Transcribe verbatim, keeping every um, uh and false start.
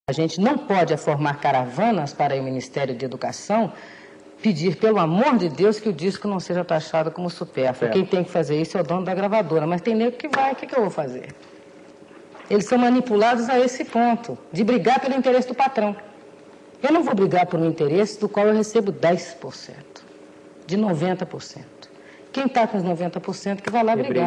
A gente não pode formar caravanas para o Ministério de Educação pedir, pelo amor de Deus, que o disco não seja taxado como supérfluo. Quem tem que fazer isso é o dono da gravadora, mas tem nego que vai, o que, que eu vou fazer? Eles são manipulados a esse ponto, de brigar pelo interesse do patrão. Eu não vou brigar por um interesse do qual eu recebo dez por cento, de noventa por cento. Quem está com os noventa por cento que vai lá brigar.